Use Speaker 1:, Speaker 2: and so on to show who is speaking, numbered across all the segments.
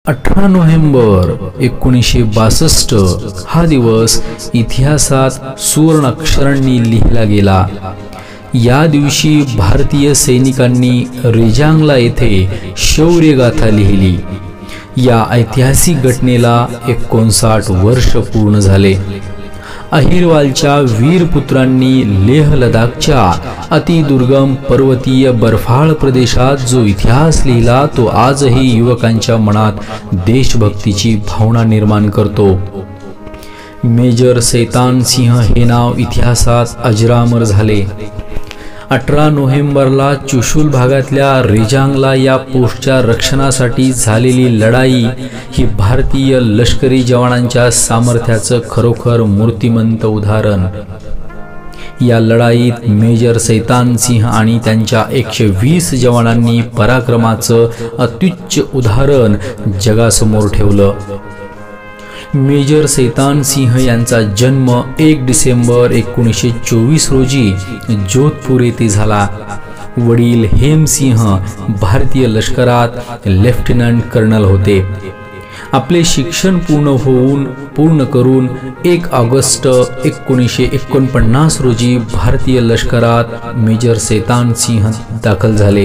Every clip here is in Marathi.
Speaker 1: 18 नोव्हेंबर 1962 हा दिवस इतिहासात सुवर्ण अक्षरांनी लिहिला गेला। या दिवशी भारतीय सैनिकांनी रेजांगला येथे शौर्यगाथा लिहिली। या ऐतिहासिक घटनेला 59 वर्ष पूर्ण झाले। अहिरवालच्या वीर पुत्रांनी लेह लडाखच्या अतिदुर्गम पर्वतीय बर्फाळ प्रदेशात जो इतिहास लिहिला तो आजही युवकांच्या मनात देशभक्तीची भावना निर्माण करतो। मेजर सैतान सिंह हे नाव इतिहासात अजरामर झाले। 18 नोव्हेंबरला चुशूल भागातल्या रेजांगला या पोस्टच्या रक्षणासाठी झालेली लढाई ही भारतीय लष्करी जवानांच्या सामर्थ्याचं खरोखर मूर्तिमंत उदाहरण। या लढाईत मेजर सैतान सिंह आणि त्यांच्या 120 जवानांनी पराक्रमाचं अत्युच्च उदाहरण जगासमोर ठेवलं। मेजर सैतान सिंह यांचा जन्म 1 डिसेंबर 1924 रोजी जोधपूर येथे झाला। वडील हेम सिंह भारतीय लष्करात लेफ्टनंट कर्नल होते। आपले शिक्षण पूर्ण करून 1 ऑगस्ट 1949 रोजी भारतीय लष्करात मेजर सैतान सिंह दाखल झाले।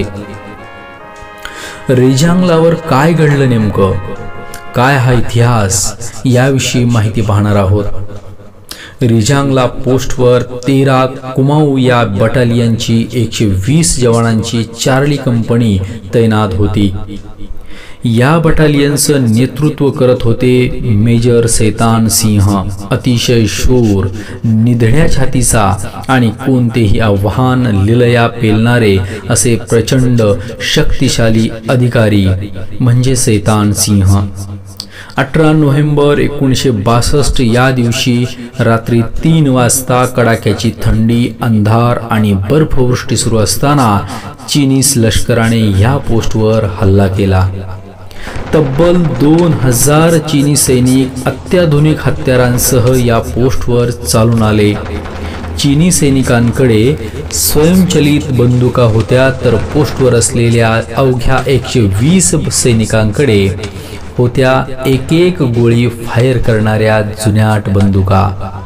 Speaker 1: रेजांगलावर काय घडलं नेमकं, काय हा इतिहास, याविषयी माहिती पाहणार आहोत। रेजांगला पोस्टवर 13 कुमाऊ या बटालियनची 120 जवानांची चार्ली कंपनी तैनात होती। या बटालियनचं नेतृत्व करत होते मेजर सैतान सिंह, अतिशय शूर, निधड्या छातीचा आणि कोणतेही आव्हान लिलया पेलणारे असे प्रचंड शक्तिशाली अधिकारी म्हणजे सैतान सिंह। 18 नोव्हेंबर 1962 या दिवशी रात्री 3 वाजता कडाक्याची थंडी, अंधार आणि बर्फवृष्टी सुरू असताना चीनी लष्कराने या पोस्टवर हल्ला केला। तब्बल 2000 चीनी सैनिक अत्याधुनिक हत्यारांसह या पोस्टवर चालून आले। चीनी सैनिकांकडे स्वयंचलित बंदुका होत्या तर पोस्टवर असलेल्या अवघ्या 120 सैनिकांकडे होत्या एक गोळी फायर करणाऱ्या जुन्याट बंदुका।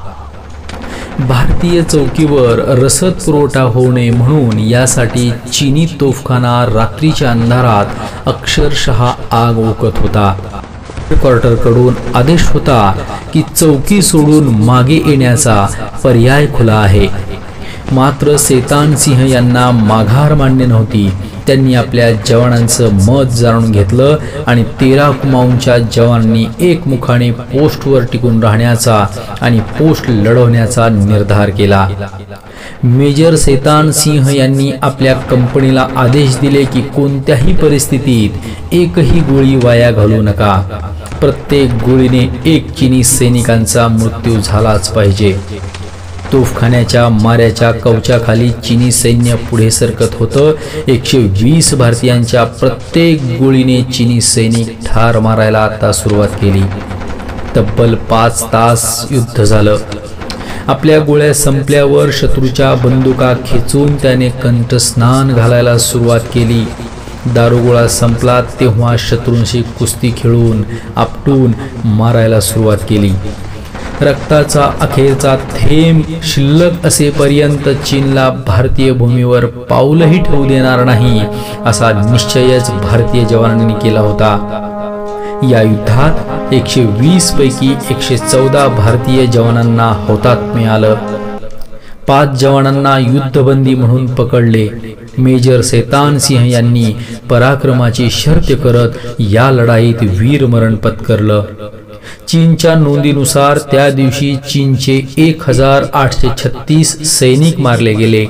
Speaker 1: भारतीय चौकीवर रसद पुरवठा होऊ नये म्हणून यासाठी चीनी तोफखाना रात्रीच्या अंधारात अक्षरशः आग ओकत होता। हेडक्वार्टरकडून आदेश होता की चौकी सोडून मागे येण्याचा पर्याय खुला आहे। मात्र सैतान सिंह यांना माघार मान्य नव्हती। त्यांनी आपल्या जवानांचं मत जाणून घेतलं आणि 13 कुमाऊंच्या जवानांनी एकमुखाने पोस्टवर टिकून राहण्याचा आणि पोस्ट लढवण्याचा निर्धार केला। मेजर सैतान सिंह यांनी आपल्या कंपनीला आदेश दिले की कोणत्याही परिस्थितीत एकही गोळी वाया घालू नका। प्रत्येक गोळीने 1 चीनी सैनिकांचा मृत्यू झालाच पाहिजे। तोफखान्याच्या माऱ्याच्या कवचाखाली चीनी सैन्य पुढे सरकत होतं। 120 भारतीयांच्या प्रत्येक गोळीने चीनी सैनिक ठार मारायला आता सुरुवात केली। तब्बल 5 तास युद्ध झालं। आपल्या गोळ्या संपल्यावर शत्रूच्या बंदुका खेचून त्याने कंठस्नान घालायला सुरुवात केली। दारुगोळा संपला तेव्हा शत्रूंशी कुस्ती खेळून आपटून मारायला सुरुवात केली। रक्ताचा अखेरचा थेंब शिल्लक असेपर्यंत चीनला भारतीय भूमीवर पाऊलही ठेवू देणार नाही असा निश्चयच भारतीय जवानांनी केला होता। या युद्धात 120 पैकी 114 भारतीय जवानांना हुतात्म्य आलं। 5 जवानांना युद्धबंदी म्हणून पकडले। मेजर सैतान सिंह यांनी पराक्रमाची शर्त करत या लढाईत वीरमरण पत्करलं। चीनच्या नोंदीनुसार त्या दिवशी चीनचे 1836 सैनिक मारले गेले।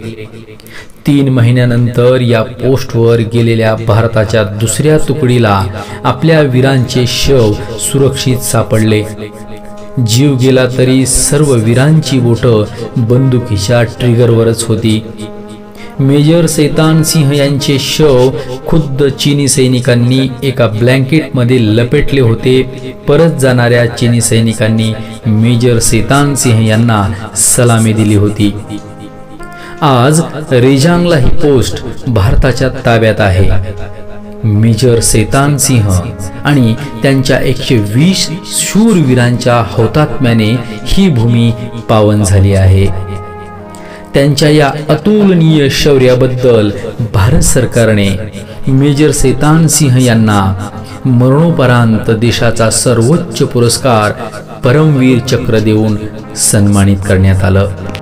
Speaker 1: 3 महिन्यानंतर या पोस्टवर गेलेल्या भारताच्या दुसऱ्या तुकडीला आपल्या वीरांचे शव सुरक्षित सापडले। जीव गेला तरी सर्व वीरांची बोटं बंदुकीच्या ट्रिगरवरच होती। मेजर सैतान सिंह यांचे शव खुद्द चीनी सैनिकांनी एका ब्लँकेटमध्ये लपेटले होते। परत जाणाऱ्या चीनी सैनिकांनी मेजर सैतान सिंह यांना सलामी दिली होती। आज रेजांगला ही पोस्ट भारताच्या ताब्यात आहे। मेजर सेतान सिंह आणि त्यांच्या 120 शूरवीरांच्या हौतात्म्याने ही भूमी पावन झाली आहे। त्यांच्या या अतुलनीय शौर्याबद्दल भारत सरकारने मेजर सेतान सिंह यांना मरणोपरांत देशाचा सर्वोच्च पुरस्कार परमवीर चक्र देऊन सन्मानित करण्यात आलं।